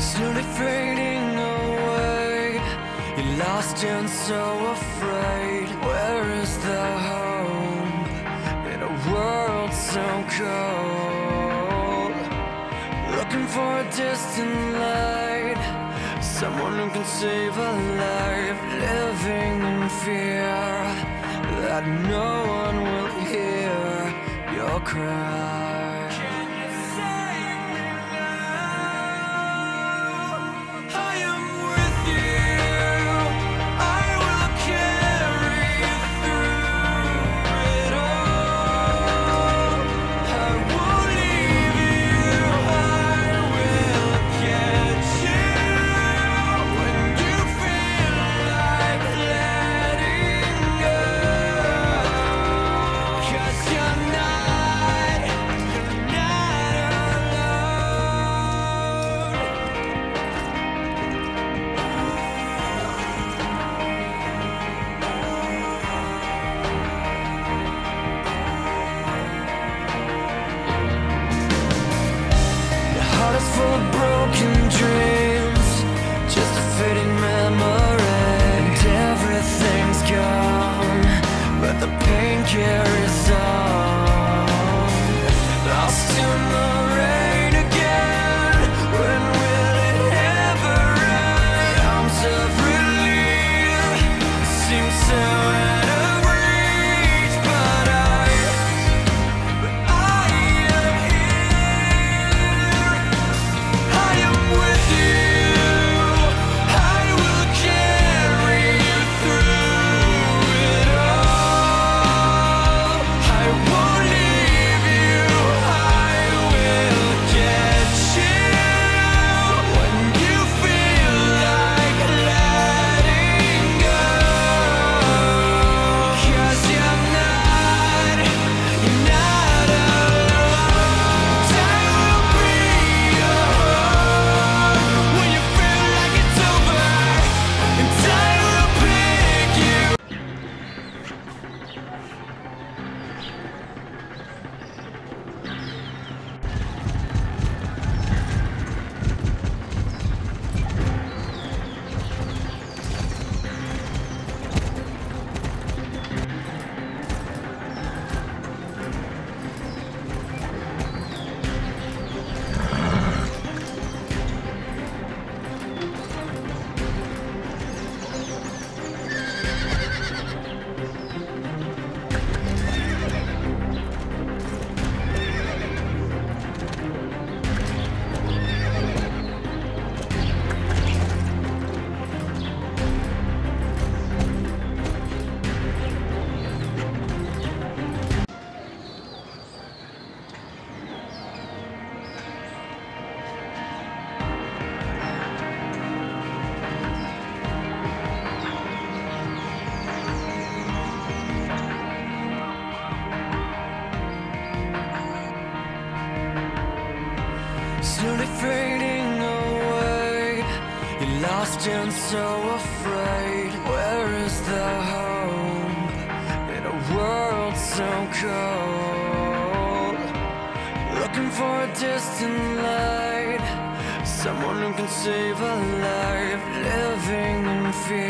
slowly fading away. You're lost and so afraid. Where is the hope in a world so cold? Looking for a distant light, someone who can save a life. Living in fear that no one will hear your cry. Full of broken dreams, just a fading memory. And everything's gone, but the pain carries on. Lost in the rain again. When will it ever end? Arms of relief seem so out of reach, but I am here. I am with you. I will carry you through it all. I won't leave you. I will get you when you feel like letting go. 'Cause you're not alone. I will be your home when you feel like it's over, and I will pick you. Slowly fading away. You're lost and so afraid. Where is the hope in a world so cold? Looking for a distant light, someone who can save a life. Living in fear